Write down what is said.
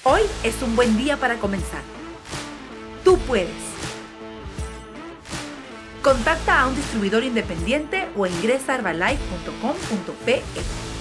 Hoy es un buen día para comenzar. Tú puedes. Contacta a un distribuidor independiente o ingresa a herbalife.com.pe.